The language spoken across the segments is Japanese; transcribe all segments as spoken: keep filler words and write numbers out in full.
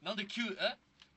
なんできゅう、え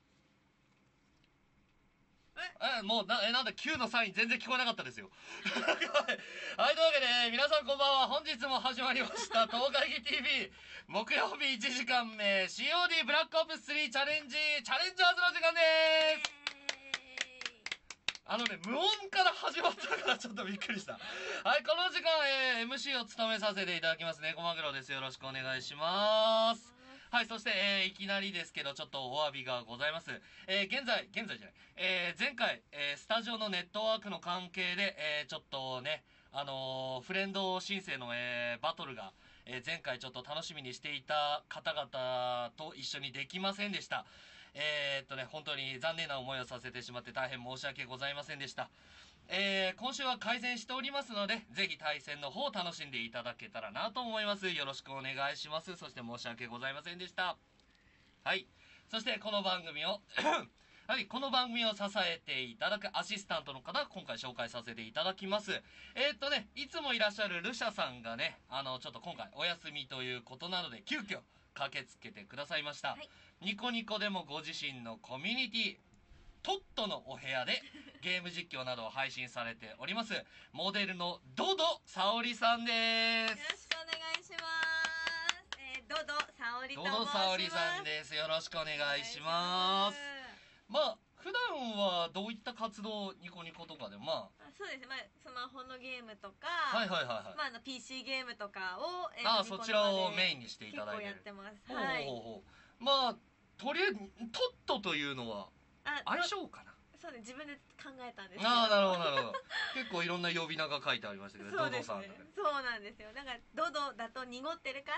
えもうな、え、なんだきゅうのサイン全然聞こえなかったですよ。はい、というわけで、皆さんこんばんは。本日も始まりました、東海議 ティーブイ、木曜日いちじかんめ、シーオーディー ブラックオプススリーチャレンジ、チャレンジャーズの時間でーす。あのね、無音から始まったからちょっとびっくりした。はい、この時間、えー、エムシー を務めさせていただきます、猫マグロです。よろしくお願いします。はい、そして、えー、いきなりですけど、ちょっとお詫びがございます。えー、現在、現在じゃない、えー、前回、えー、スタジオのネットワークの関係で、えー、ちょっとね、あのー、フレンド申請の、えー、バトルが、えー、前回ちょっと楽しみにしていた方々と一緒にできませんでした。えー、っとね、本当に残念な思いをさせてしまって大変申し訳ございませんでした。えー、今週は改善しておりますので、ぜひ対戦の方を楽しんでいただけたらなと思います。よろしくお願いします。そして申し訳ございませんでした。はい。そしてこの番組を、はい、この番組を支えていただくアシスタントの方、今回紹介させていただきます。えー、っとね、いつもいらっしゃるルシャさんがね、あの、ちょっと今回お休みということなので、急遽駆けつけてくださいました。はい、ニコニコでもご自身のコミュニティ、トットのお部屋でゲーム実況などを配信されておりますモデルのドド沙織さんです。 よろしくお願いします。えー、ドド沙織と申します。 ドド沙織さんです。よろしくお願いします。まあ普段はどういった活動、ニコニコとかで、まあそうですね、まあ、スマホのゲームとか、 はいはいはいはい、 まあ、あの ピーシー ゲームとかを、 えー、ああそちらをメインにしていただいてる。 結構やってます。 はい、ほうほうほう。まあとりあえずトットというのは相性かな。 そうね、自分で考えたんですけど。 ああ、なるほどなるほど。結構いろんな呼び名が書いてありましたけど、ドドさん、ね、 そうなんですよ。なんかドドだと濁ってるから、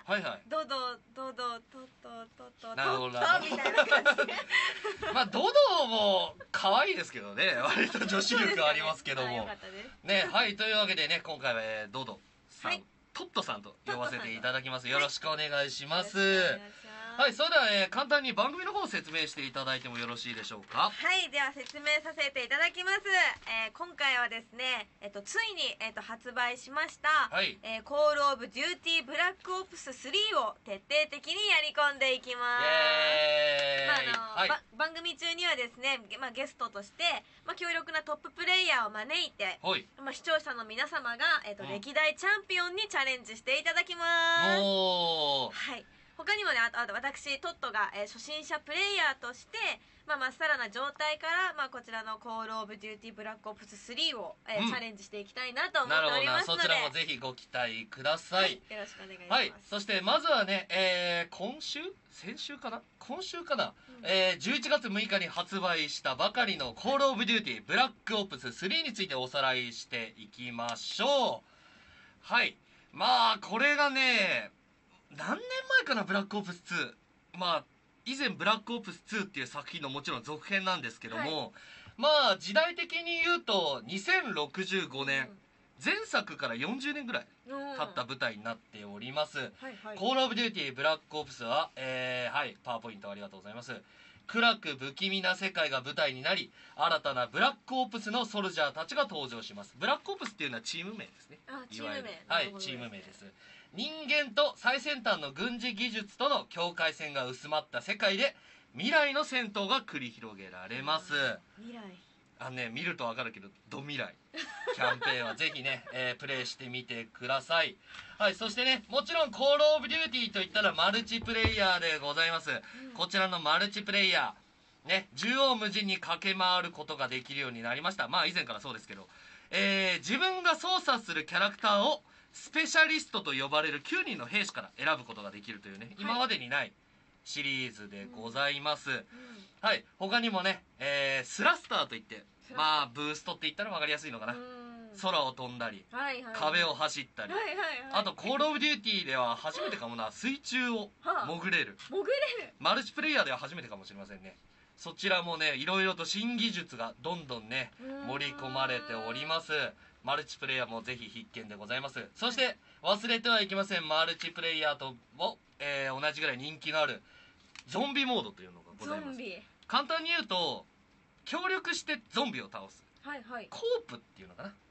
はいはい、 ドドドドトットトットなるほどトットみたいな感じでまあドドも可愛いですけどね、割と女子力ありますけども、ね, ね、はい、というわけでね、今回は、えー、ドドさん、はい、トットさんと呼ばせていただきます。よろしくお願いします。はい、それでは、えー、簡単に番組の方を説明していただいてもよろしいでしょうか。 はい、では説明させていただきます。えー、今回はですね、えっと、ついに、えっと、発売しました、はい、えー、コールオブデューティーブラックオプススリーを徹底的にやり込んでいきます。まあ、あの、はい、番組中にはですね、まあ、ゲストとして、まあ、強力なトッププレイヤーを招いて、はい、まあ、視聴者の皆様が、えっと、うん、歴代チャンピオンにチャレンジしていただきます。おー、はい、他にもね、あと、あと私トットが、えー、初心者プレイヤーとして、まあ、まっさらな状態から、まあ、こちらのコールオブデューティーブラックオプススリーを、えーうん、チャレンジしていきたいなと思っておりますので、 そちらもぜひご期待ください。はい、 よろしくお願いします。 はい、そしてまずはね、えー、今週先週かな今週かな、うん、えー、じゅういちがつむいかに発売したばかりのコールオブデューティーブラックオプススリーについておさらいしていきましょう。はい、まあこれがね、何年前かな、ブラックオプスツー。まあ以前ブラックオプスツーっていう作品のもちろん続編なんですけども、はい、まあ時代的に言うとにせんろくじゅうごねん、うん、前作からよんじゅうねんぐらい経った舞台になっております、はいはい、コールオブデューティーブラックオプスは、えー、はい、パワーポイントありがとうございます。暗く不気味な世界が舞台になり、新たなブラックオプスのソルジャーたちが登場します。ブラックオプスっていうのはチーム名ですね。 あ、チーム名。 はい、チーム名です。人間と最先端の軍事技術との境界線が薄まった世界で未来の戦闘が繰り広げられます。 未来、 あのね、見ると分かるけどド未来キャンペーンはぜひね、えー、プレイしてみてください。はい、そしてね、もちろんコールオブデューティーといったらマルチプレイヤーでございます、うん、こちらのマルチプレイヤーね、縦横無尽に駆け回ることができるようになりました。まあ以前からそうですけど、えー、自分が操作するキャラクターをスペシャリストと呼ばれるきゅうにんの兵士から選ぶことができるというね、今までにないシリーズでございます、うんうん、はい、他にもね、えー、スラスターといって、まあブーストって言ったら分かりやすいのかな、空を飛んだり、はいはいはい、壁を走ったり、はいはいはい、あとコールオブデューティーでは初めてかもな、水中を潜れる、 潜れる、 マルチプレイヤーでは初めてかもしれませんね。そちらもね、いろいろと新技術がどんどんね盛り込まれております。マルチプレイヤーもぜひ必見でございます。そして忘れてはいけません、マルチプレイヤーとも、えー、同じぐらい人気のあるゾンビモードというのがございます。簡単に言うと協力してゾンビを倒す、はいはい、コープっていうのかな、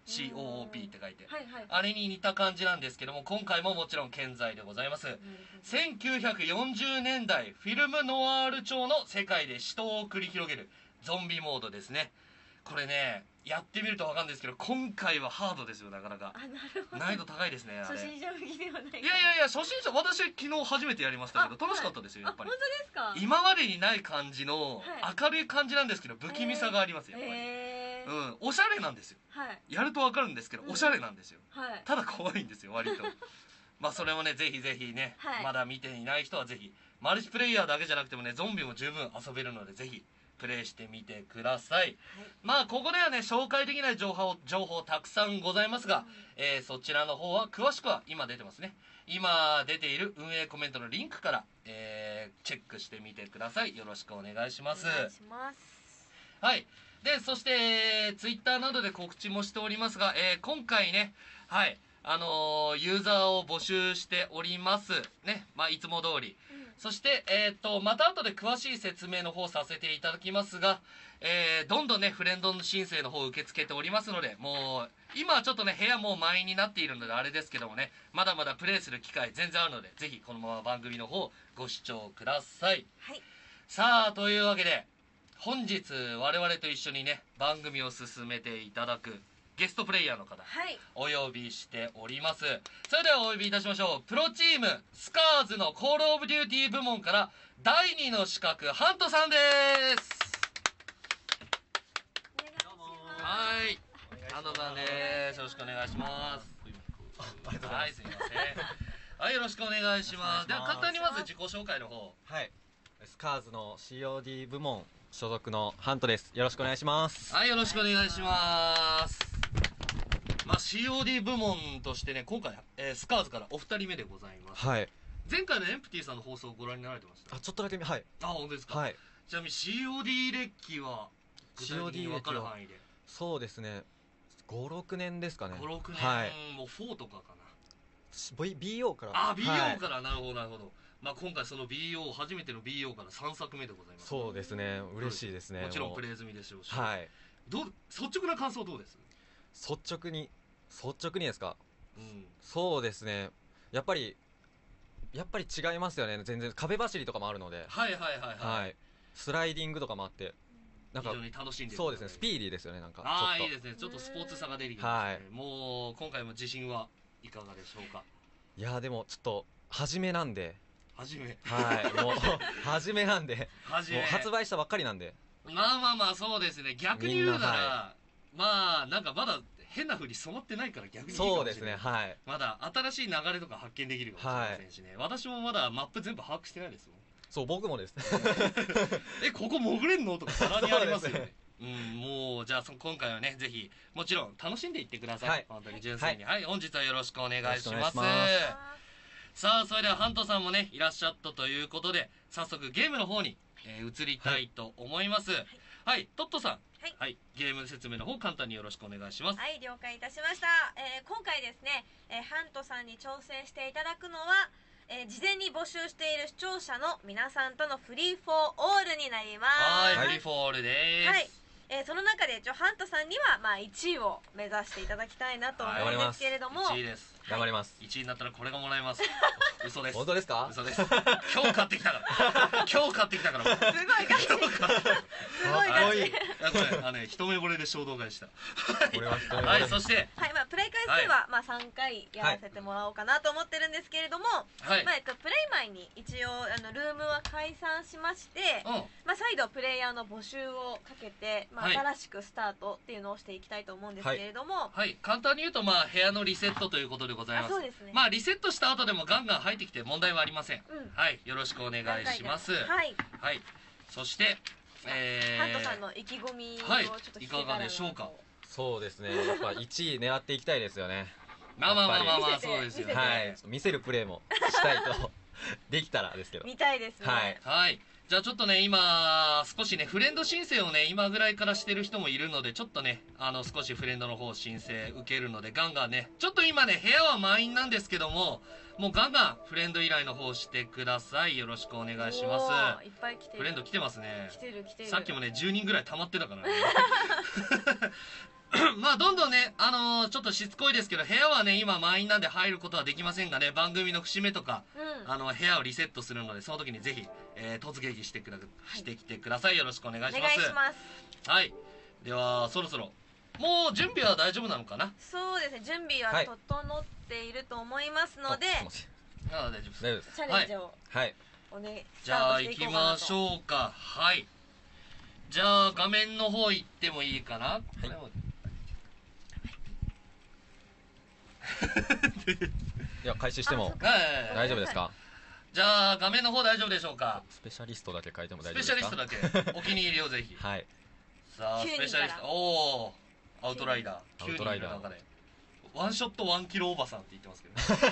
シーオーオーピー って書いて、 はいはい、 あれに似た感じなんですけども、今回ももちろん健在でございます。せんきゅうひゃくよんじゅうねんだいフィルムノワール調の世界で死闘を繰り広げるゾンビモードですね。これねやってみると分かるんですけど、今回はハードですよ。なかなかあ、なるほど、 難易度高いですね。あれ初心者向きではない。 いやいやいや、初心者、私昨日初めてやりましたけど楽しかったですよ。やっぱり本当ですか。 今までにない感じの明るい感じなんですけど、不気味さがありますよ。やっぱり、 えー、 うん、おしゃれなんですよ。 はい、 やると分かるんですけど、おしゃれなんですよ、 はい、 ただ怖いんですよ割とまあそれもねぜひぜひね、 はい、 まだ見ていない人はぜひ、マルチプレイヤーだけじゃなくてもねゾンビも十分遊べるのでぜひプレイしてみてください、はい、まあここではね紹介できない情報情報たくさんございますが、うん、えー、そちらの方は詳しくは今出てますね。今出ている運営コメントのリンクから、えー、チェックしてみてください。よろしくお願いします。 お願いします。 はい。でそして、えー、ツイッターなどで告知もしておりますが、えー、今回ね、はいあのー、ユーザーを募集しておりますね。まあいつも通り、うん、そしてえっとまた後で詳しい説明の方させていただきますが、えー、どんどんねフレンドの申請の方を受け付けておりますので、もう今はちょっとね部屋もう満員になっているのであれですけどもね、まだまだプレイする機会全然あるので、ぜひこのまま番組の方ご視聴ください。 はい。 さあというわけで本日我々と一緒にね番組を進めていただくゲストプレイヤーの方、はい、お呼びしております。それではお呼びいたしましょう。プロチームスカーズのコールオブデューティー部門からだいにの資格ハントさんです。はい、ハントさんです。よろしくお願いします。はい、すみません。はい、よろしくお願いします。では簡単にまず自己紹介の方。 はい、スカーズの シーオーディー 部門所属のハントです。よろしくお願いします。 はい、よろしくお願いします。まあ シーオーディー 部門としてね今回、えー、スカーズからお二人目でございます。 はい。 前回のエンプティさんの放送をご覧になられてました？ あ、ちょっとだけ、はい。 あ、本当ですか。はい。ちなみに シーオーディー 歴は具体的に分かる範囲で。 そうですね。ご、ろくねんですかね。 ご、ろくねん、はい、もうフォーとかかな。ビーオー から。 あ、ビーオー から、はい、なるほどなるほど。まあ今回その ビーオー 初めての ビーオー からさんさくめでございます。 そうですね。嬉しいですね。 もちろんプレイ済みでしょうし。 はい。 どう率直な感想どうです？ 率直に率直にですか？ うん、そうですね。やっぱりやっぱり違いますよね。全然壁走りとかもあるので。 はいはいはいはい。はい、 スライディングとかもあって、 なんか非常に楽しんでる。 そうですね。スピーディーですよね。なんかああいいですね。ちょっとスポーツさが出てきますね。はい、もう今回も自信はいかがでしょうか？ いやでもちょっと初めなんで。 初め。 はい。もう初めなんで。 初め。 もう発売したばっかりなんで。 まあまあまあそうですね。逆に言うなら、はい、まあなんかまだ変な風に染まってないから逆にいいかもしれない。そうですね。はい。まだ新しい流れとか発見できるかもしれませんしね。はい、私もまだマップ全部把握してないですもん。 そう僕もです。 えここ潜れんのとかさらにありますよね。うん、もうじゃあそ今回はねぜひもちろん楽しんでいってください。はい、本当に純粋に、はい、はい、本日はよろしくお願いします。さあそれではハントさんもねいらっしゃったということで早速ゲームの方に、えー、移りたいと思います。はい、はい、トットさん、はい、はい、ゲーム説明の方簡単によろしくお願いします。 はい、了解いたしました。えー、今回ですね、えー、ハントさんに挑戦していただくのは、えー、事前に募集している視聴者の皆さんとのフリーフォーオールになります。 はい、フリーフォーオールです。はい、 えー、その中でジョハントさんにはまあいちいを目指していただきたいなと思うんですけれども、 いちいです。 頑張ります。 いちいになったらこれがもらえます。嘘です。 本当ですか？ 嘘です。今日買ってきたから。今日買ってきたから。すごいガチ。すごいガチ。 これあのね一目惚れで衝動買いした。 これは一目惚れ。 はい、そしてはい、まあプレイ回数はまあさんかいやらせてもらおうかなと思ってるんですけれども、はい、まあえっとプレイ前に一応あのルームは解散しまして、まあ再度プレイヤーの募集をかけて、まあ新しくスタートっていうのをしていきたいと思うんですけれども、 はい、簡単に言うとまあ部屋のリセットということでございます。 そうですね。 まあリセットした後でもガンガン入ってきて問題はありません。うん、はい、よろしくお願いします。はい。はい。そして、 えー、ハントさんの意気込みをちょっと聞けたらなと。 はい、いかがでしょうか。 そうですね。やっぱいちい狙っていきたいですよね。 まあまあまあまあまあそうですよね。 はい。見せるプレーもしたいとできたらですけど。 見たいですね。 はい。 はい。じゃあちょっとね今少しねフレンド申請をね今ぐらいからしてる人もいるのでちょっとねあの少しフレンドの方申請受けるのでガンガンねちょっと今ね部屋は満員なんですけどももうガンガンフレンド依頼の方してください。よろしくお願いします。 いっぱい来てる。 フレンド来てますね。 来てる来てる。 さっきもねじゅうにんぐらい溜まってたからね。 まあどんどんね、あのー、ちょっとしつこいですけど、部屋はね今満員なんで入ることはできませんがね、番組の節目とか、うん、あの部屋をリセットするので、その時にぜひ、えー、突撃してくだ、はい、してきてください。よろしくお願いします。お願いします。はい、ではそろそろもう準備は大丈夫なのかな。 そうですね、準備は整っていると思いますので、はい、 ああ大丈夫です。 チャレンジを、 はい、 おね、 じゃあ行きましょうか。はい、じゃあ画面の方行ってもいいかな。はい、 いや開始しても大丈夫ですか。 じゃあ画面の方大丈夫でしょうか。 スペシャリストだけ書いても大丈夫ですか。 スペシャリストだけお気に入りをぜひ。はい、さあスペシャリスト、おおアウトライダー、アウトライダーの中でワンショットワンキロおばさんって言ってますけ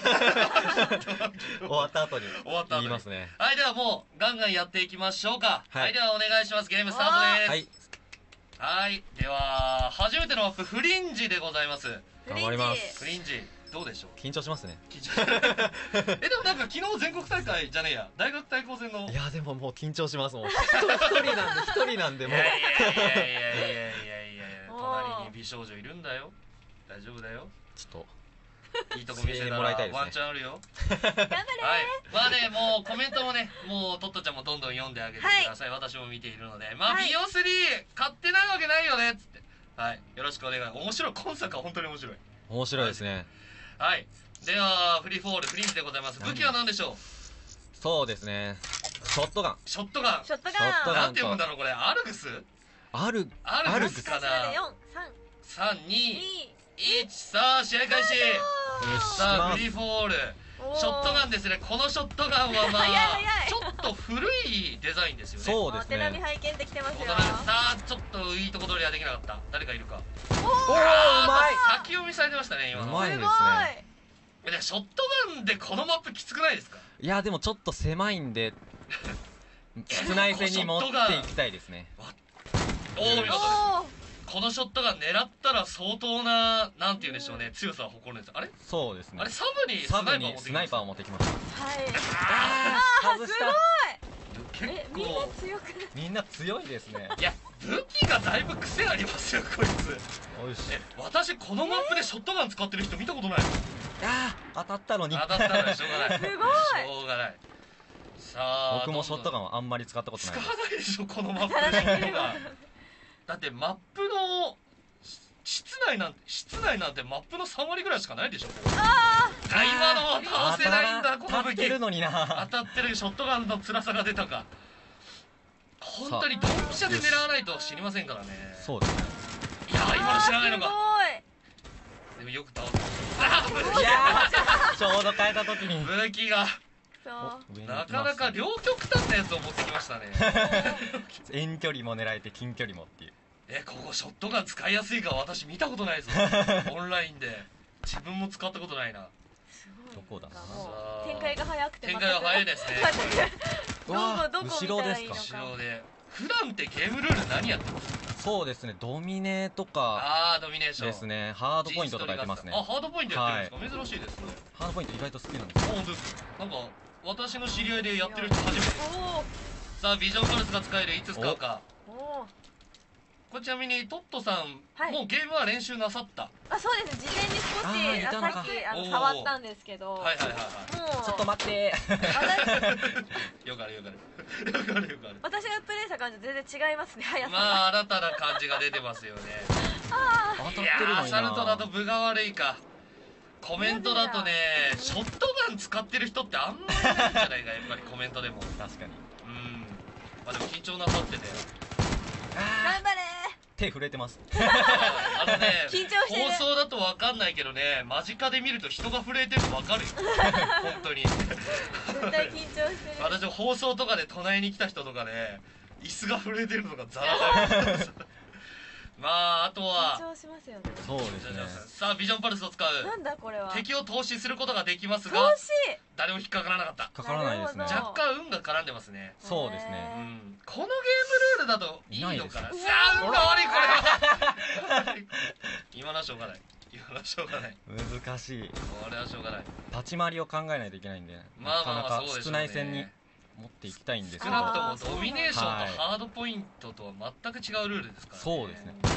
ど終わった後に終わった後に言いますね。 はい、ではもうガンガンやっていきましょうか。はい、はい、ではお願いします。ゲームスタートです。はい、はい、では初めてのマップフリンジでございます。 頑張ります。 フリンジどうでしょう。 緊張しますね。 緊張えでもなんか昨日全国大会じゃねえや大学対抗戦の。 いやでももう緊張します。もう一人なんで一人なんでもう。いやいやいやいやいやいやいや隣に美少女いるんだよ。大丈夫だよ。ちょっといいとこ見せたらワンチャンあるよ。 頑張れ。はい、 まあねもうコメントもねもうトットちゃんもどんどん読んであげてください。はい、私も見ているので、まあ、はい、ビヨスリー買ってないわけないよねっつって、はい、よろしくお願い。面白い、今作は本当に面白い。 面白いですね。 はい、ではフリーフォールフリンジでございます。武器は何でしょう。 そうですね、ショットガン。 ショットガン。 ショットガン。 なんて読むんだろうこれ。アルグス。 アルアルグスかな。さんにいちさあ試合開始。さあフリーフォールショットガンですね。このショットガンはまあちょっと古いデザインですよね。 そうですね。 お手並み拝見できてますよ。 さあちょっといいとこ取りはできなかった。誰かいるか。 おおうまい。 先読みされてましたね今の。 うまいですね。 ショットガンでこのマップきつくないですか。 いやでもちょっと狭いんで室内戦に持っていきたいですね。 おお見事です。このショットガン狙ったら相当ななんて言うんでしょうね、強さを誇るんです。あれそうですね。 あれサブにスナイパーを持ってきました。 はい。 ああ外した。 結構みんな強くない。 みんな強いですね。 いや武器がだいぶ癖ありますよこいつ。 おいしい。 え私このマップでショットガン使ってる人見たことない。 ああ当たったのに。 当たったのにしょうがない。 すごい。しょうがない。さあ僕もショットガンはあんまり使ったことない。 使わないでしょこのマップでショットガン。だってマップの室内なんて室内なんてマップのさん割ぐらいしかないでしょ。ああ今のは倒せないんだこの武器。当たってるのにな。当たってる。ショットガンの辛さが出たか。本当にドンピシャで狙わないと死にませんからね。 そうですね。いや今の知らないのか。でもよく倒す。 いやちょうど変えた時に武器がなかなか両極端なやつを持ってきましたね。 遠距離も狙えて近距離もっていう。 えここショットガン使いやすいか私見たことないぞ。オンラインで自分も使ったことないな。 どこだな。 展開が早くて展開が早いですね。 どこどこ後ろですか。 後ろで普段ってゲームルール何やってますか。 そうですねドミネとか。 ああドミネーションですね。ハードポイントとかやってますね。 あハードポイントやってるんですか。珍しいですね。 ハードポイント意外と好きなんです。 本当です。なんか私の知り合いでやってる人初めてです。さあビジョンパルスが使えるいつ使うか。これちなみにトットさん、はい、もうゲームは練習なさった。 あそうです。事前に少しさっきあの触ったんですけど。 はいはいはいはい。 もうちょっと待って。 よかるよかるよかるよかる。 私がプレイした感じ全然違いますね。速さが。 まあ新たな感じが出てますよね。 ああ。 いやアサルトだと分が悪いか。コメントだとねショットガン使ってる人ってあんまりいないんじゃないかやっぱりコメントでも。 確かに。 うん。まあでも緊張なさってて。 頑張れ。 手震えてます。 あのね緊張してる。 放送だと分かんないけどね間近で見ると人が震えてるの分かるよ。本当に。 絶対緊張してる。 私放送とかで隣に来た人とかね椅子が震えてるのがザラザラ。まああとは緊張しますよね。 そうですね。 さあビジョンパルスを使う。 なんだこれは。 敵を投資することができますが投資誰も引っかからなかった。 かからないですね。 若干運が絡んでますね。 そうですね。 うん。このゲームルールだといいのかな。さあ運が悪いこれは。今のはしょうがない。今のはしょうがない。 難しい。 これはしょうがない。 立ち回りを考えないといけないんで。 まあまあまあそうでしょうね。 室内戦に持っていきたいんですけど。 少なくともドミネーションとハードポイントとは全く違うルールですからね。 そうですね。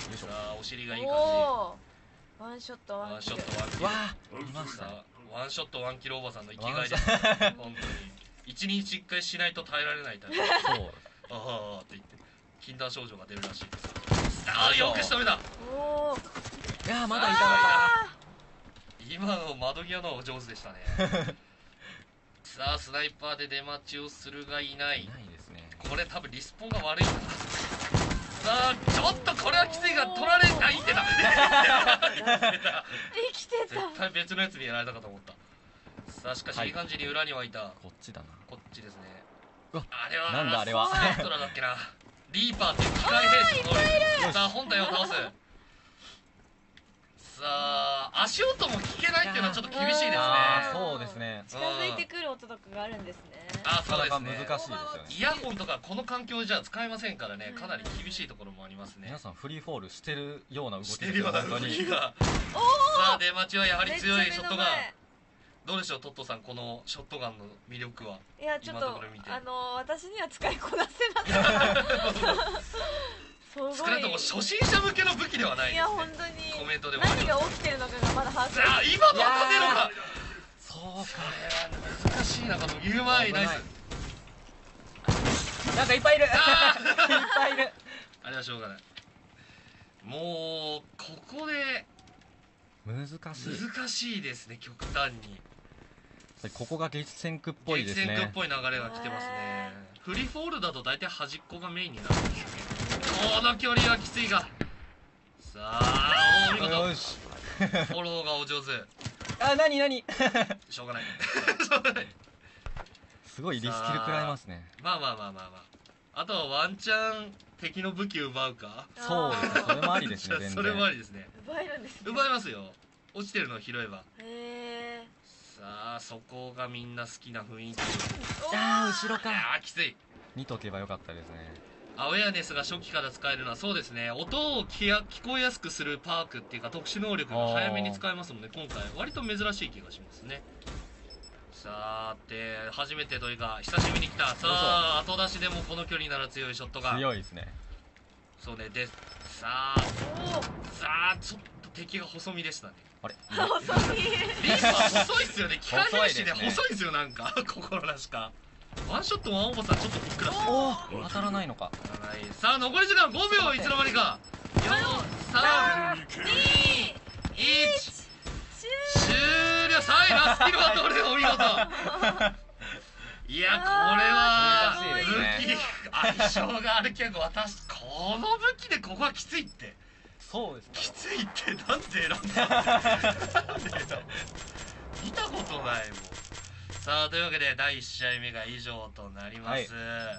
さあお尻がいい感じ。 ワンショットワンショットワンキロ。 わあ見ました。 ワンショットワンキロおばさんの生きがいです。本当に一日一回しないと耐えられないタイプ。そうああって言って禁断症状が出るらしいです。ああよく仕留めた。 おおいやまだいたのか。 今の窓際のお上手でしたね。さあスナイパーで出待ちをするがいない。いないですね。これ多分リスポンが悪いんだな。さあちょっとこれはきついが取られた。生きてた生きてた。 絶対別のやつにやられたかと思った。さあしかしいい感じに裏にはいた。 こっちだな。 こっちですね。 あれはなんだあれはスペクトラだっけな。リーパーっていう機械兵士の能力。さあ本体を倒す。さあ足音も聞けないっていうのはちょっと厳しいですね。 そうですね。 近づいてくる音とかがあるんですね。 あそうですね。 難しいですよね。 イヤホンとかこの環境じゃ使えませんからね。かなり厳しいところもありますね。 皆さんフリーフォールしてるような動きしてるような動きが。さあ出待ちはやはり強いショットガン。どうでしょうトットさんこのショットガンの魅力は。 いやちょっとあの私には使いこなせなかった。 少なくとも初心者向けの武器ではないですね。いや本当にコメントでも何が起きてるのかがまだ把握さあ今の当てるのか。 そうか難しいな。この言う前にナイス。 なんかいっぱいいるいっぱいいる。 あれはしょうがない。もうここで難しい難しいですね。極端にここが激戦区っぽいですね。 激戦区っぽい流れが来てますね。フリーフォールだと大体端っこがメインになるんですよね。この距離はきついが。さあお見事。フォローがお上手。 あなになにしょうがないすごいリスキル食らいますね。 まあまあまあまあまああとはワンチャン敵の武器奪うか。 そうですね。それもありですね。全然それもありですね。 奪えるんですね。 奪えますよ。落ちてるのを拾えば。 へえ。 さあそこがみんな好きな雰囲気。 ああ後ろか。 ああきつい。 見とけばよかったですね。 アウェアネスが初期から使えるのはそうですね。音を聞や聞こえやすくするパークっていうか特殊能力が早めに使えますもんね。今回割と珍しい気がしますね。さて初めてというか久しぶりに来た。さあ後出しでもこの距離なら強いショットが強いですね。 そうね。でさあさあちょっと敵が細身でしたね。 あれ細身リーパー細いっすよね。機械兵士で細いっすよ。なんか心なしか。ワンショットワンオーバーさんちょっとふっくらしてる。 お当たらないのか。 さあ残り時間ごびょう。いつの間にかよんさんにいち終了。さあラスキルはどれお見事。いやこれは武器相性があるけど私この武器でここはきついって。 そうですきついってなんで選んだ見たことないもん。さあというわけでだいいち試合目が以上となります、はい、さ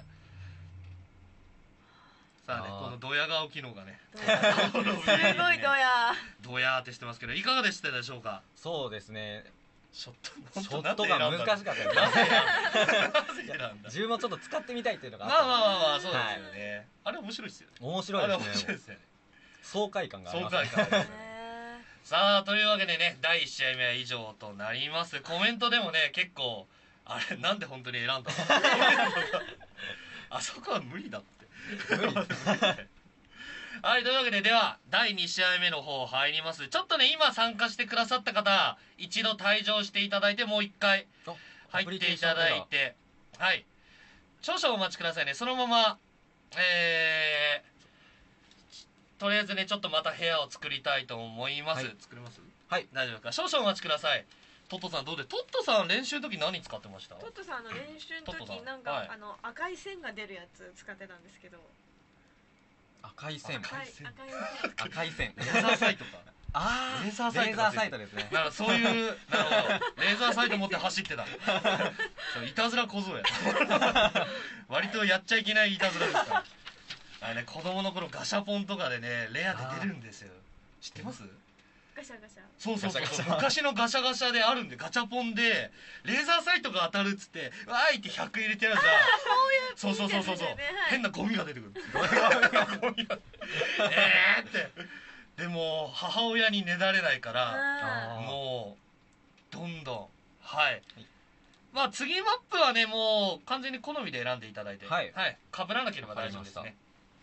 あねこのドヤ顔機能がねすごいドヤドヤーってしてますけどいかがでしたでしょうか。 そうですね。 ショットショットが難しかったですね。自分もちょっと使ってみたいっていうのがあったんで。 まあまあまあまあそうですよね。あれ面白いですよね。 面白いですね。爽快感がありますね。 さあというわけでねだいいち試合目は以上となります。コメントでもね結構あれなんで本当に選んだのあそこは無理だって無理はいというわけでではだいに試合目の方入ります。ちょっとね今参加してくださった方一度退場していただいてもう一回入っていただいてはい少々お待ちくださいね。そのままえーとりあえずねちょっとまた部屋を作りたいと思います、はい、作れます？はい大丈夫か。少々お待ちください。トットさんどうでトットさん練習の時何使ってました？ トットさんの練習の時なんか、はい、あの赤い線が出るやつ使ってたんですけど。 赤い線赤い線赤い線レーザーサイトかああレーザーサイトですね。 だからそういうなるほどレーザーサイト持って走ってたそういたずら小僧や割とやっちゃいけないいたずらですからあれね子供の頃ガシャポンとかでねレアで出るんですよ。知ってます？ ガシャガシャそうそうそうそう昔のガシャガシャであるんでガチャポンでレーザーサイトが当たるっつってわーいってひゃく入れてやるじゃん。そうそうそうそうそう変なゴミが出てくるゴミがえーってでも母親にねだれないからもうどんどんはいまあ次マップはねもう完全に好みで選んでいただいてはい被らなければ大丈夫ですね。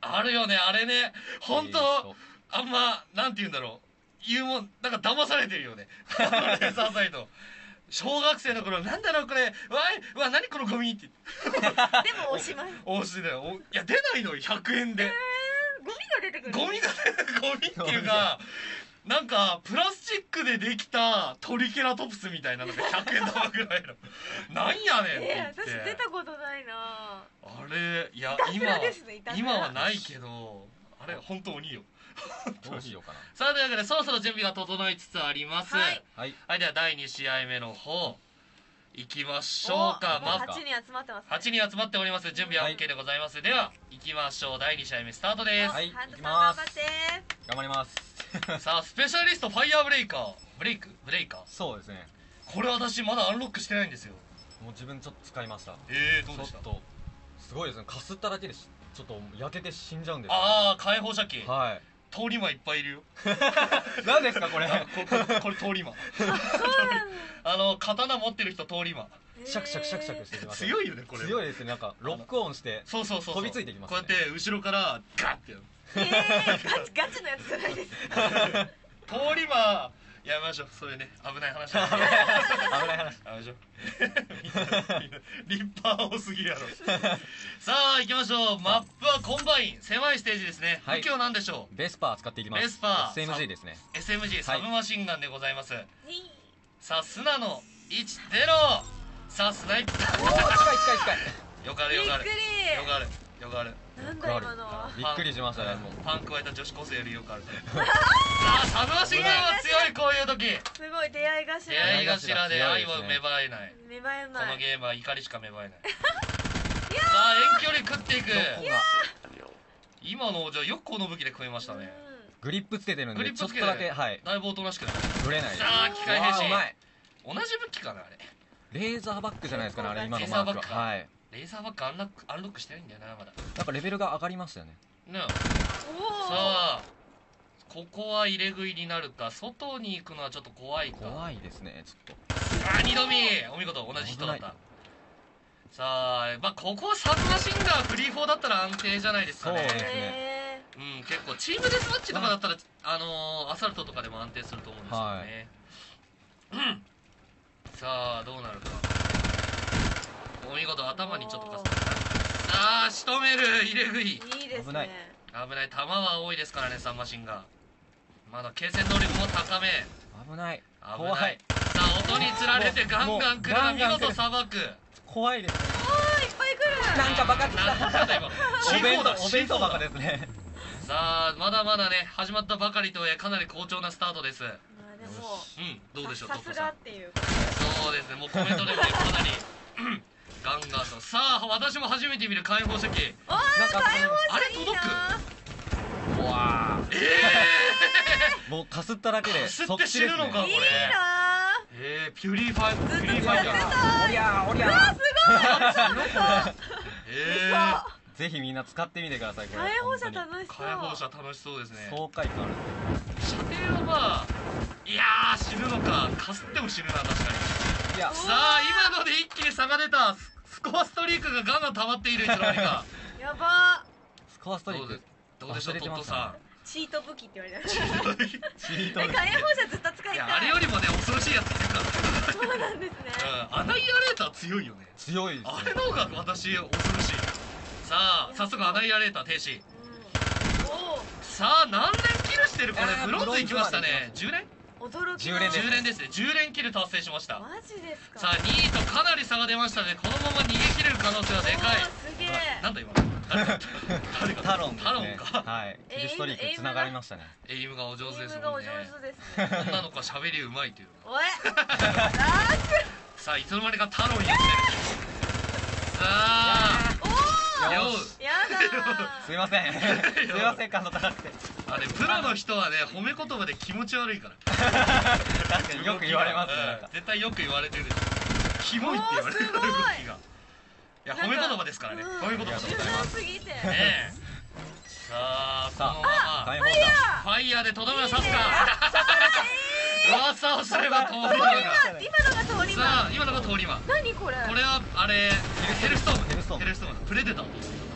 あるよねあれね本当あんまなんて言うんだろう言うもんなんか騙されてるよねレーザーサイト小学生の頃なんだろうこれわいうわ何このゴミってでもおしまいおしだよおいや出ないのひゃくえんで、 えー、ゴミが出てくるゴミが出てくるゴミっていうかなんかプラスチックでできたトリケラトプスみたいなのがひゃくえん玉ぐらいのなんやねんって言って、 えー、私出たことないなあれいや今今はないけどあれ本当鬼よどうしようかなさあというわけでそろそろ準備が整いつつあります。はい、 はい、 はい、ではだいに試合目の方いきましょうか。 まあ、はちにん集まってます、ね、 はちにん集まっております。準備は OK でございます、はい、では行きましょう。だいに試合目スタートです。 はい、 ハンドさん頑張って頑張りますさあスペシャリストファイヤーブレイカーブレイクブレイカーそうですねこれ私まだアンロックしてないんですよ。 もう自分ちょっと使いました。 えー、どうでした？ ちょっとすごいですね。かすっただけでちょっと焼けて死んじゃうんですよ。 ああ火炎放射器はい通り魔いっぱいいるよ何ですかこれこここれ通り魔あの刀持ってる人通り魔シャクシャクシャクシャクしてきます。 強いよねこれ。 強いですね。なんかロックオンしてそうそうそう飛びついてきますね。 こうやって後ろからガッてやる。 えー、ガチガチのやつじゃないです通り魔やめましょう。それね危ない話危ない危ない話やめましょうリッパー多すぎやろさあ行きましょう。マップはコンバイン狭いステージですね。 はい、 武器は何でしょう？ ベスパー使っていきます。 ベスパーエスエムジー ですね。 エスエムジー サブマシンガンでございます、はい、 ねさあ砂のいちゼロさあスナイパーおお近い近い近いよかるよかるびっくりよかるよかるなんだ今のは。 びっくりしましたね。もうパン加えた女子高生よりよくあるさあサブマシンガンは強い。こういう時すごい出会い頭出会い頭で愛は芽生えない。 芽生えない。 このゲームは怒りしか芽生えないさあ遠距離食っていく。今のじゃあよくこの武器で食いましたね。 グリップつけてるんでちょっとグリップつけてだけはいだいぶおとなしくなる。 ぶれない。 さあ機械変身。 うまい。 同じ武器かなあれ。 レーザーバックじゃないですかねあれ今のマークは。はい。 レーザーバックアンロックアンロックしてないんだよなまだ。 なんかレベルが上がりましたよね。 ねさあここは入れ食いになるか。外に行くのはちょっと怖いか。 怖いですねちょっと。 あ二度見お見事同じ人だった。さあまあここはサブマシンガーフリーフォーだったら安定じゃないですかね。 そうですね。 うん結構チームデスマッチとかだったらあのー、アサルトとかでも安定すると思うんですよね、はい、うんさあどうなるか。お見事頭にちょっとかすああ仕留める入れ食い。 いいですね。 危ない危ない。弾は多いですからねサブマシンガー。まだ継戦能力も高め。 危ない危ない。さあ音につられてガンガン来るが見事さばく。 怖いです。 おーいっぱい来る。 なんかバカつなんだ今お弁当お弁当バカですね。 さあまだまだね始まったばかりとはいえかなり好調なスタートです。 まあでもうんどうでしょう。 さすがっていう。 そうですねもうコメントでもねかなりガンガンと。さあ私も初めて見る火炎放射器。 ああ火炎放あれ射いい届く。 うわええもうかすっただけでかすって死ぬのかこれ。 いいなえーピュリファイピュリファイヤー。おりゃおりゃうわすごいえーぜひみんな使ってみてくださいこれ。 火炎放射楽しそう。 火炎放射楽しそうですね。 爽快感ある。 射程はまあいやー死ぬのか。かすっても死ぬな確かに。 いやさあ今ので一気に差が出た。スコアストリークがガンガン溜まっているいつの間にかやばスコアストリークどうでしょうトットさん。 チート武器って言われた。 チートえ火炎放射ずっと使いたい。 いやあれよりもね恐ろしいやついるからそうなんですね。 うんアナイアレーター強いよね。 強いですね。 あれの方が私恐ろしい。さあ早速アナイアレーター停止。 おおさあ何連キルしてるこれ。 えーブロンズいきましたね。 ブロンズじゅう連驚きじゅう連じゅう連ですね。じゅう連キル達成しました。 マジですか。 さあにいとかなり差が出ましたね。このまま逃げ切れる可能性はでかい。 おーすげえ。 なんだ今の誰だ誰がタロンですね。 タロンか。 はいキルストリークつながりましたね。 エイムがお上手ですゲームがおもんね。 上手ですね。 女の子は喋りうまいという。 おい。ラス。 さあいつの間にかタロンやってる。さあおお。 ようやだ。 すいませんすいません感度高くて。 あれプロの人はね褒め言葉で気持ち悪いから。 確かによく言われますね。なんか絶対よく言われてるでしょ。キモいって言われてる動きが。いや褒め言葉ですからね。褒め言葉です。 柔軟すぎて。 ねえさあこのままフファイヤー。 ファイヤーでとどめを刺すか。 え噂をすれば通り魔が。 ー今のが通り魔。 さあ今のが通り魔。 何これ。 これはあれヘルストームヘルストームヘルストームプレデター。 へ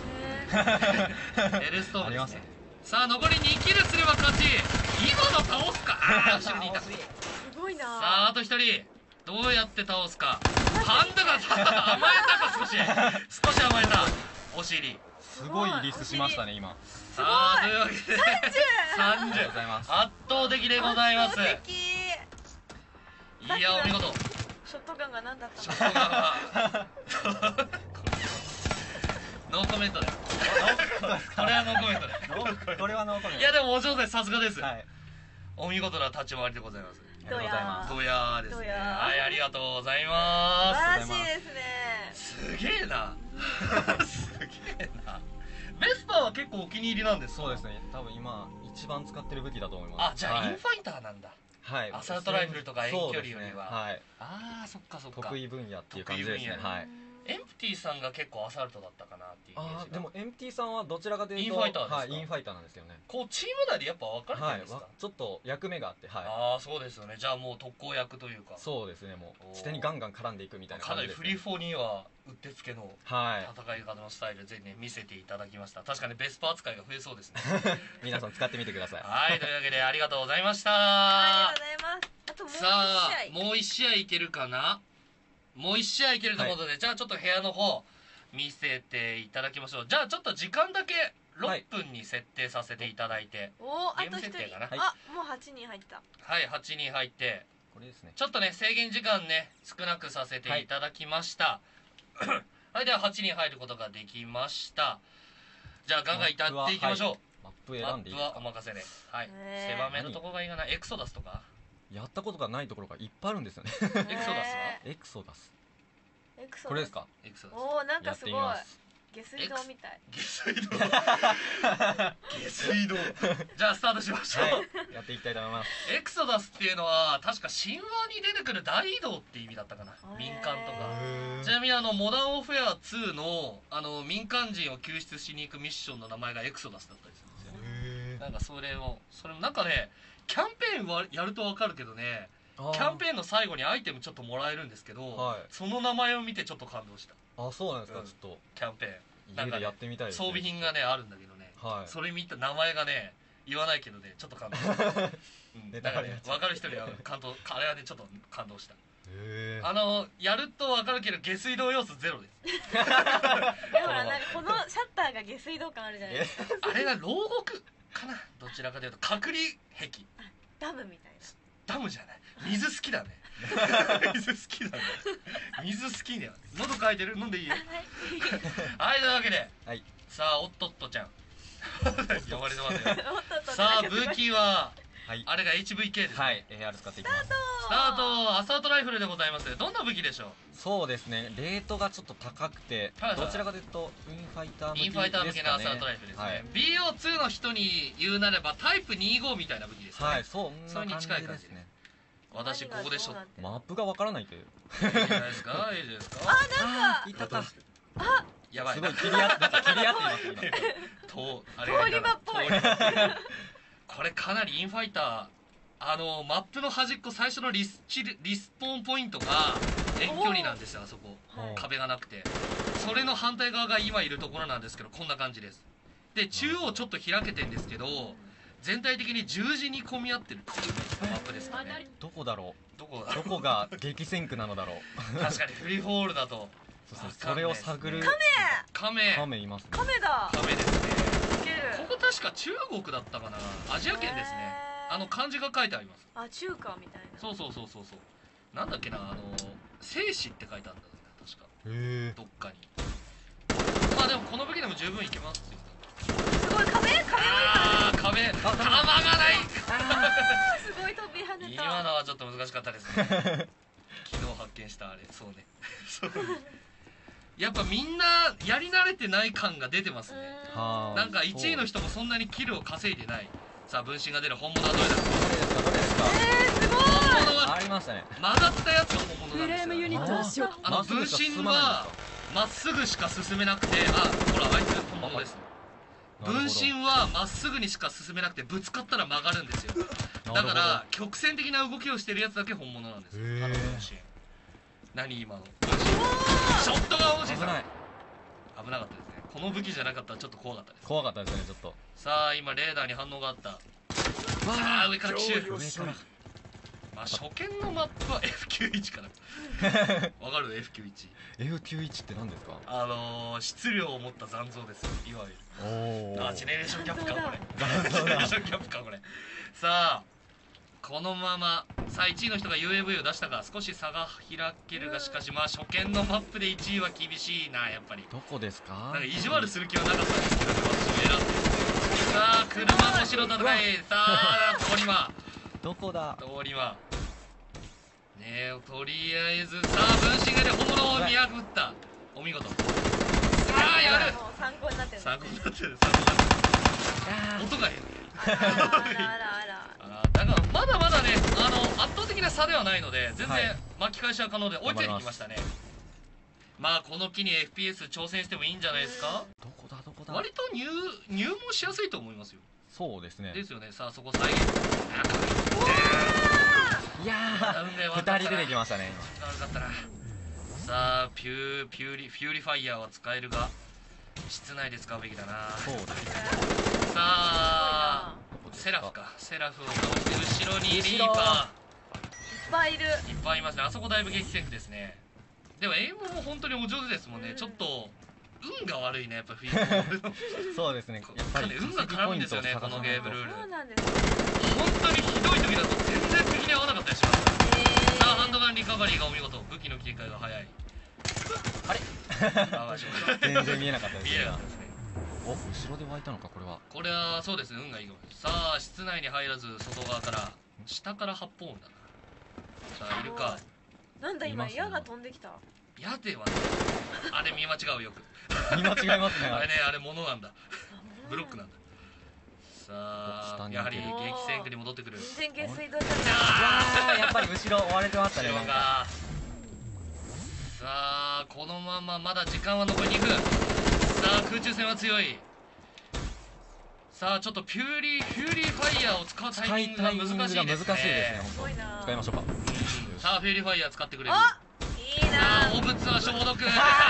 エルストームですね。さあ残りにキルすれば勝ち。今の倒すか。ああ後ろにいた。すごいな。 さああとひとりどうやって倒すか。パンダが甘えたか。少し少し甘えた。お尻すごいリスしましたね今。 さあというわけでさんじゅう圧倒的でございます。いやお見事。 ショットガンが何だったの。 ショットガンはノーコメントで。これはノーコメントで。 これはノーコメント。 いやでもお上手です。さすがです。お見事な立ち回りでございます。 どうやどうやですね。はい、ありがとうございます。 素晴らしいですすね。 げえな。すげえな。ベスパーは結構お気に入りなんですか。 そうですね。多分今一番使ってる武器だと思います。 あ、じゃあインファイターなんだ。 はい。 アサルトライフルとか遠距離よりは。 はい。 ああ、そっかそっか。 得意分野っていう感じですね。はい。 エンプティさんが結構アサルトだったかなっていうイメージ。 ああ、でもエンプティさんはどちらかというとインファイターですか。 はい、インファイターなんですけどね。 こうチーム内でやっぱ分かれてるんですか。 ちょっと役目があって、はい。 ああ、そうですよね。じゃあもう特攻役というか。 そうですね。もう地点にガンガン絡んでいくみたいな感じです。かなりフリーフォーにはうってつけの戦い方のスタイルぜひね見せていただきました。確かにベスパー扱いが増えそうですね。 皆さん使ってみてください。 はい、というわけでありがとうございました。 ありがとうございます。 さあもう一試合いけるかな。もう一試合いけるということで、はい、じゃあちょっと部屋の方見せていただきましょう。じゃあちょっと時間だけろっぷんに設定させていただいて、 おゲーム設定かな。 あ、もうはちにん入った。 はい、はちにん入ってこれですね。 ちょっとね制限時間ね少なくさせていただきました。はい、はい、でははちにん入ることができました。じゃあガンガン至っていきましょう。 マップ選んでいいですか。 マップはお任せで。はい。狭めのとこがいいかな。エクソダスとかやったことがないところがいっぱいあるんですよね。 エクソダスはエクソダスエクソダスこれですか。 エクソダス。 おお、なんかすごい下水道みたい。 下水道下水道。じゃあスタートしましょう、はい、 やっていきたいと思います。 エクソダスっていうのは確か神話に出てくる大移動って意味だったかな。民間とか。ちなみにあのモダンオフェアツーのあの民間人を救出しに行くミッションの名前がエクソダスだったりするんですよね。なんかそれをそれもなんかねキャンペーンはやると分かるけどね、キャンペーンの最後にアイテムちょっともらえるんですけど、はい、その名前を見てちょっと感動した。 あ、そうなんですか。うん、ちょっとキャンペーン家でやってみたいですね。 装備品がねあるんだけどね、はい、それ見た名前がね言わないけどねちょっと感動した、うん、だからね分かる人には感動あれはねちょっと感動した。へあのやると分かるけど下水道要素ゼロです。 でもなんかこのシャッターが下水道感あるじゃないですか。 あれが牢獄かな、どちらかというと隔離壁。 ダムみたいな。 ダムじゃない、水好きだね。水好きだね。水好きね。喉かいてる、飲んでいいよ。はい、というわけで、はい、さあおっとっとちゃん呼ばれてますよ。さあ武器は、はい、あれが エイチブイケー ですね。はい、エーアール 使っていきます。スタート。アサートライフルでございます。どんな武器でしょう。 そうですね、レートがちょっと高くて、はい、はい、どちらかというとインファイター向きですかね。 インファイター向けのアサートライフルですね。はい、ビーオーツー の人に言うなればタイプにじゅうごみたいな武器ですね。はい、そんな感じですね。私ここでしょ。 マップがわからないという。 いいじゃないですか。いいですか。 あ、なんかいたた。 あ、 やばい。 すごい切り合って、切り合ってます今。 と、 あれが通り魔っぽい。 これかなりインファイター。あのマップの端っこ最初のリスチリスポーンポイントが遠距離なんですよ。あそこ壁がなくて、それの反対側が今いるところなんですけど、こんな感じです。で中央ちょっと開けてんですけど、全体的に十字に混み合ってるっていうマップですかね。 どこだろう。 どこだどこが激戦区なのだろう。 確かにフリーフォールだと。 そうそう、それを探る。 カメカメいますね。 カメだ。 カメですね。ここ確か中国だったかな。アジア圏ですね。あの漢字が書いてあります。 あ、中華みたいな。 そうそうそうそうそう。なんだっけな、あの生死って書いてあるんだね、確か。へえ。どっかに。まあでもこの武器でも十分いけますよ。 すごい壁？壁？ ああ、壁。弾がない。 すごい飛び跳ねた。 今のはちょっと難しかったですね。昨日発見したあれ、そうね。そう。やっぱみんなやり慣れてない感が出てますね。なんかいちいの人もそんなにキルを稼いでない。さあ分身が出る。本物はどれだ。どれですか、どれですか。 えー、すごい。 本物はありましたね。 曲がったやつが本物なんですよ。あの分身はまっすぐしか進めなくて、あ、ほらあいつ本物です。分身はまっすぐにしか進めなくて、ぶつかったら曲がるんですよ。だから曲線的な動きをしてるやつだけ本物なんですよ。あの分身。何今の分身。ショットが惜しい。危ない。危なかったですね。 この武器じゃなかったらちょっと怖かったです。 怖かったですねちょっと。 さあ今レーダーに反応があった。さあ上から奇襲。上からまあ初見のマップは エフきゅうじゅういち かな。わかる エフきゅうじゅういち。 エフきゅうじゅういち って何ですか？ あのー、質量を持った残像ですよ、いわゆる。 おあ、ジェネレーションギャップかこれ。 残像だジェネレーションギャップかこれ。さあこのままさあいちいの人が ユーエーブイ を出したが少し差が開けるが、しかしまあ初見のマップでいちいは厳しいなやっぱり。 どこですか？ なんか意地悪する気はなかったんですけど、私を選んで。さあ車の後ろ戦い。さあ通り魔どこだ？ 通り魔ねえ、とりあえずさあ分身がで本物を見破った。お見事。さあやる。 参考になってる。 参考になってる。参考になってる。音がいい。 あらあらあら。 だからまだまだね、あの圧倒的な差ではないので全然巻き返しは可能で追いついてきましたね。まあこの機に エフピーエス 挑戦してもいいんじゃないですか。 どこだどこだ？ 割と入入門しやすいと思いますよ。 そうですね。 ですよね。さあそこ再現。 いやーふたり出てきましたね。 悪かったな。さあピューピューリフューリファイヤーは使えるが室内で使うべきだな。 そうですね。 さあセラフか。セラフを倒して後ろにリーパーいっぱいいる。 いっぱいいますね。あそこだいぶ激戦区ですね。でもエイムも本当にお上手ですもんね。ちょっと運が悪いねやっぱフィールド。 そうですね。やっぱり運が絡むんですよねこのゲームルール。 そうなんです。 本当にひどい時だと全然敵に合わなかったりします。さあハンドガンリカバリーがお見事。武器の切り替えが早い。 あれ全然見えなかったですね。 見えなかったですね。 お、後ろで湧いたのかこれは。 これはそうですね、運がいいかも。さあ室内に入らず外側から下から発砲音だな。さあいるか。 なんだ今矢が飛んできた。 矢ではない。あれ見間違うよく。 見間違いますね。 あれね、あれ物なんだ。ブロックなんだ。さあやはり激戦区に戻ってくる。 全然下水道じゃない。やっぱり後ろ追われてましたね。 後ろが。さあこのまままだ時間は残りにふん。さあ空中戦は強い。さあちょっとピューリーフューリーファイヤーを使うタイミングが難しいですね。 使いましょうか。 さあフューリーファイヤー使ってくれる。 いいな。 汚物は消毒。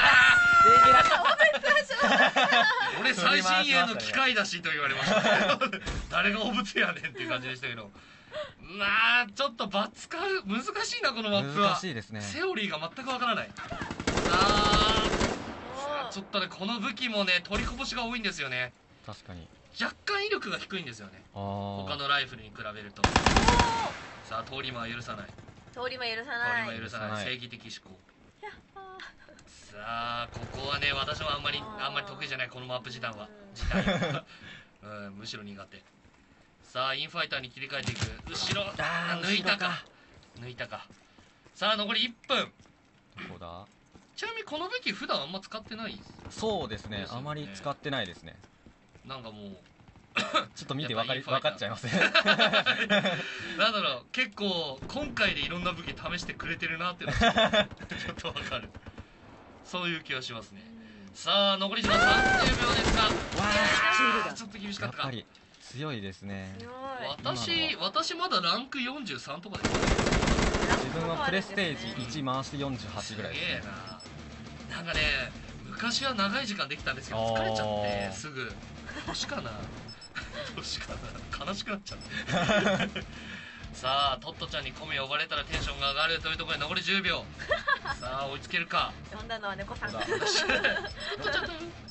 俺最新鋭の機械だしと言われました。誰が汚物やねんっていう感じでしたけど、まあちょっとバツ使う難しいなこのマップは。 難しいですね。 セオリーが全くわからない。さあちょっとねこの武器もね取りこぼしが多いんですよね。 確かに若干威力が低いんですよね他のライフルに比べると。さあ通り魔は許さない。 通り魔許さない。 通り魔許さない。正義的思考。さあここはね私はあんまりあんまり得意じゃないこのマップ自体は自体はうん、むしろ苦手。さあインファイターに切り替えていく。後ろ抜いたか抜いたか。さあ残りいっぷん。 どこだ。 ちなみにこの武器普段あんま使ってない？ そうですね、あまり使ってないですね。 なんかもうちょっと見て分かり分かっちゃいますね。 なんだろう結構今回でいろんな武器試してくれてるなっていうのはちょっと分かる。そういう気はしますね。さあ残り時間さんじゅうびょうですが、わあちょっと厳しかったか。 やっぱり強いですね。 私私まだランクよんじゅうさんとかです。 自分はプレステージいち回してよんじゅうはちぐらいですね。 すげえな。なんかね昔は長い時間できたんですけど疲れちゃってすぐ年かな年かな悲しくなっちゃってさあトットちゃんにコメ呼ばれたらテンションが上がるというところで残りじゅうびょう。さあ追いつけるか。 呼んだのは猫さんだ。 トットちゃんと最後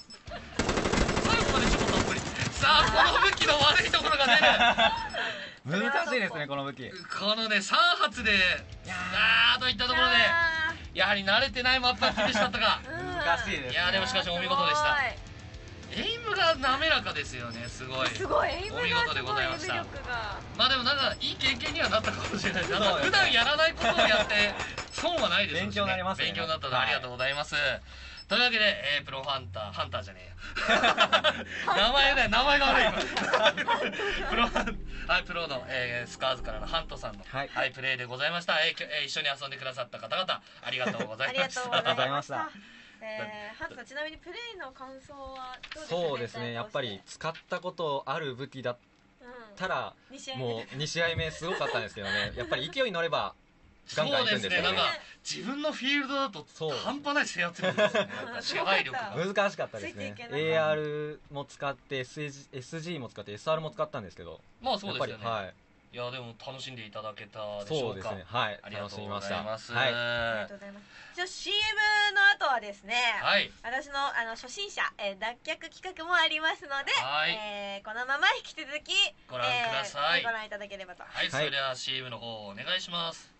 までちょこたっぷり。さあこの武器の悪いところが出る。 難しいですねこの武器。 このねさん発であーといったところでやはり慣れてないマップは厳しかったか。 難しいですね。 いやでもしかしお見事でした。エイムが滑らかですよね。すごいすごいエイムがお見事でございました。 すごいエイム力がまあでもなんかいい経験にはなったかもしれないです。普段やらないことをやって損はないですよね。 勉強になりますね。 勉強になったのありがとうございます。というわけで、えー、プロハンターハンターじゃねえや名前ね名前が悪いプロハンはいプロの、えー、スカーズからのハントさんの、はい、はい、プレイでございました。えーえー、一緒に遊んでくださった方々ありがとうございました。 ありがとうございました。えー、ハントさんちなみにプレイの感想はどうですか？ そうですねやっぱり使ったことある武器だったら、うん、もうに試合目すごかったんですけどねやっぱり勢いに乗ればガンガン行くんですけど、 そうですね、なんか自分のフィールドだと半端ない制圧力ですね。支配力が難しかったですね。エーアール も使って エスジー も使って エスアール も使ったんですけど、 まあそうですよね。 はい。 いやでも楽しんでいただけたでしょうか。そうですね。 はい。ありがとうございます。 はい。 ありがとうございます。じゃあ シーエム の後はですね、はい、私のあの初心者、えー、脱却企画もありますので、はい、えー、このまま引き続きご覧ください。 えー、ご覧いただければと。 はい。それでは シーエム の方お願いします。